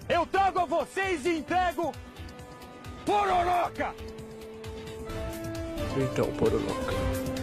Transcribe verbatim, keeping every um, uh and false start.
Eu trago a vocês e entrego Pororoca! Então, Pororoca.